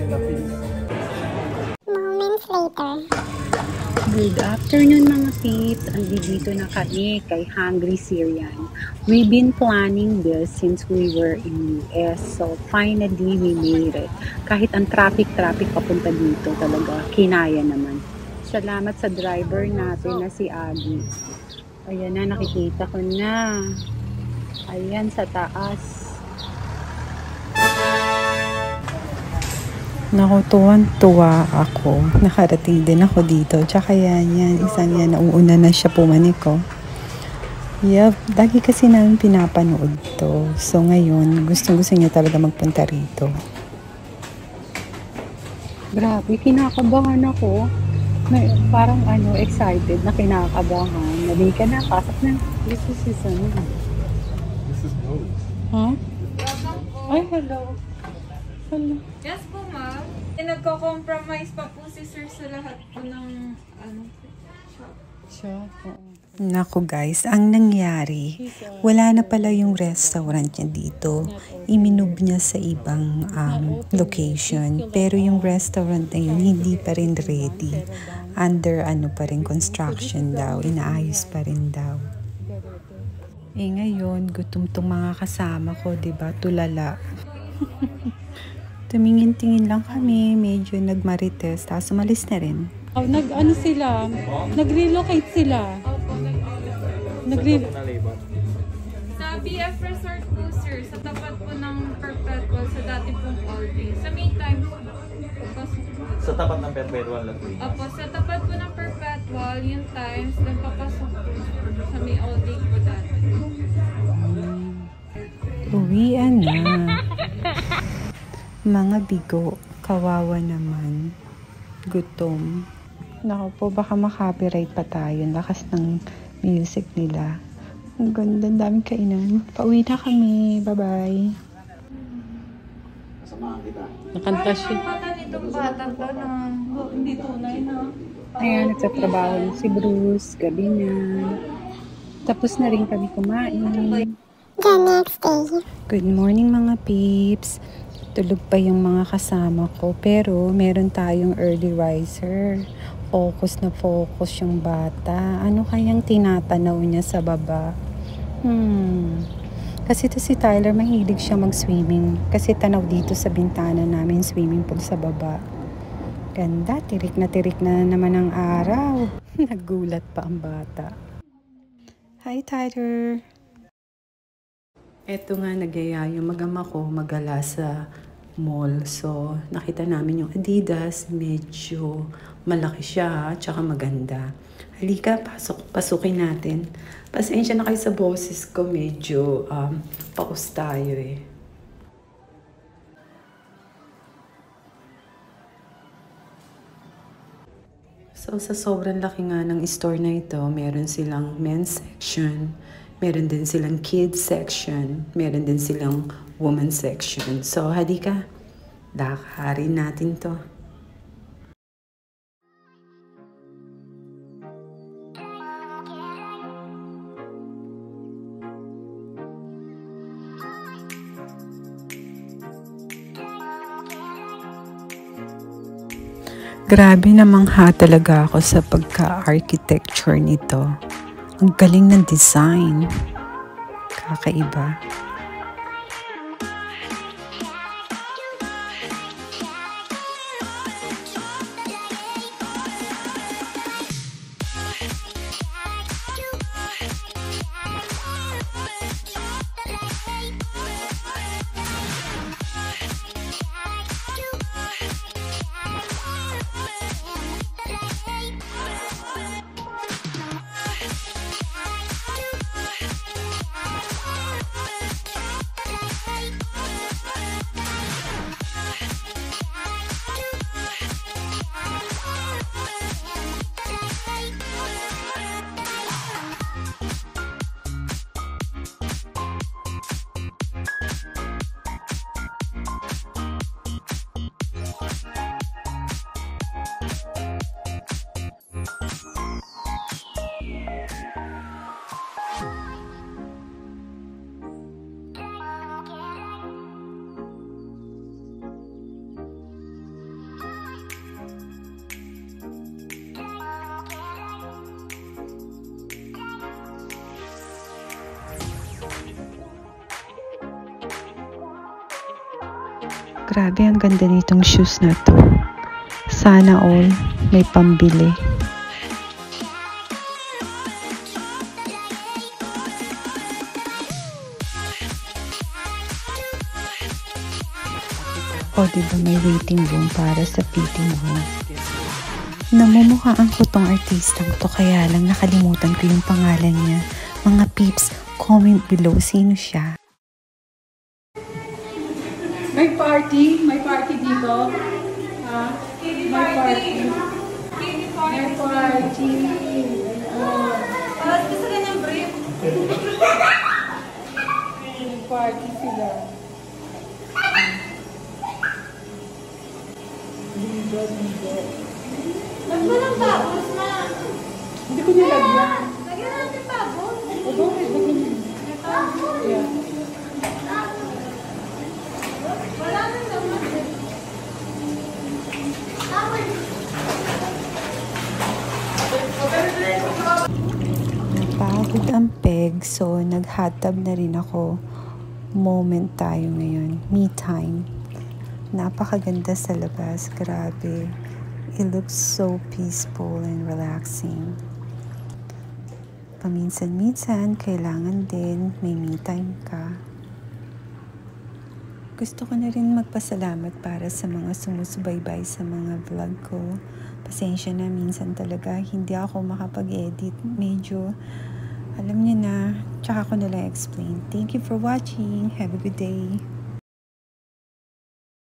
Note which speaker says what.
Speaker 1: Moments later.
Speaker 2: Good afternoon mga peeps. Andito na kami kay Hungry Syrian. We've been planning this since we were in US. So finally we made it. Kahit ang traffic papunta dito talaga, kinaya naman. Salamat sa driver natin na si Agi. Ayan na, nakikita ko na. Ayan sa taas. Naku, tuwan-tuwa ako. Nakarating din ako dito. Tsaka yan, isang yan, nauuna na siya pumanik ko. Yup, lagi kasi namin pinapanood to. So ngayon, gusto niya talaga magpunta rito. Grabe, kinakabahan ako. Parang excited na kinakabahan. Nali ka na, pasok na. This is season.
Speaker 3: This is Rose.
Speaker 2: Huh? Ay, hello. Hello.
Speaker 4: Yes po, ma'am. Nagko-compromise pa po si sir sa lahat po ng
Speaker 2: Shop.
Speaker 5: Naku guys, ang nangyari, wala na pala yung restaurant niya dito. Iminove niya sa ibang location. Pero yung restaurant na yun, hindi pa rin ready. Under pa rin construction daw. Inaayos pa rin daw. Eh ngayon, gutom tong mga kasama ko, diba? Tulala. Tumingin-tingin lang kami, medyo nagmarites, tapos umalis na rin.
Speaker 2: Sila? Nag-relocate sila.
Speaker 4: Sa BF Resort po, sir, sa tapat po ng Perpetual, sa dati pong all day. Sa May time po.
Speaker 3: Sa tapat ng Perpetual lang po.
Speaker 4: Opo, sa tapat po ng Perpetual, yung times, doon papasok po sa May all day po dati.
Speaker 5: Uwian na. Mga bigo, kawawa naman. Gutom. Naku po, baka makapiright pa tayo. Lakas ng music nila. Ang ganda, daming kainan. Pauwi na kami. Bye-bye.
Speaker 3: Kasamahan kita.
Speaker 2: Nakanta siya.
Speaker 4: Bata nitong batang to na hindi tunay na.
Speaker 2: Ayan, nagsatrabaho si Bruce. Gabi na. Tapos na rin kami kumain.
Speaker 1: The next day.
Speaker 5: Good morning mga peeps. Tulog pa yung mga kasama ko. Pero meron tayong early riser. Focus na focus yung bata. Ano kayang tinatanaw niya sa baba? Kasi to si Tyler, mahilig siya mag-swimming. Kasi tanaw dito sa bintana namin, swimming pool sa baba. Ganda, tirik na naman ang araw. Nagulat pa ang bata. Hi Tyler! Eto nga, nagyaya yung mag-ama ko magala sa mall. So, nakita namin yung Adidas. Medyo malaki siya, tsaka maganda. Halika, pasukin natin. Pasensya na kayo sa boses ko. Medyo paus tayo eh. So, sa sobrang laki nga ng store na ito, meron silang men's section, meron din silang kids section, meron din silang women's section. So, halika, lakarin natin to. Grabe namangha talaga ako sa pagka-architecture nito. Ang galing ng design. Kakaiba. Grabe, ang ganda nitong shoes na to. Sana all may pambili. O, diba may waiting room para sa fitting room. Namumukhaan ko tong artistang to, kaya lang nakalimutan ko yung pangalan niya. Mga peeps, comment below sino siya.
Speaker 2: May party dito. Ha? May party. May party.
Speaker 4: Gusto ka ng brief?
Speaker 2: May party sila. Ligo.
Speaker 4: Ba't mo lang tapos na?
Speaker 2: Hindi ko nilagyan.
Speaker 4: Lagyan natin tapos.
Speaker 2: O, bakit? Yeah.
Speaker 4: Wala na naman.
Speaker 5: Napagod ang peg, so nag-hot tub na rin ako. Moment tayo ngayon. Me time. Napakaganda sa labas. Grabe. It looks so peaceful and relaxing. Paminsan-minsan, kailangan din may me time ka. Gusto ko na rin magpasalamat para sa mga sumusubaybay sa mga vlog ko. Pasensya na, minsan talaga hindi ako makapag-edit. Medyo, alam niyo na, tsaka ko na lang explain. Thank you for watching. Have a good day.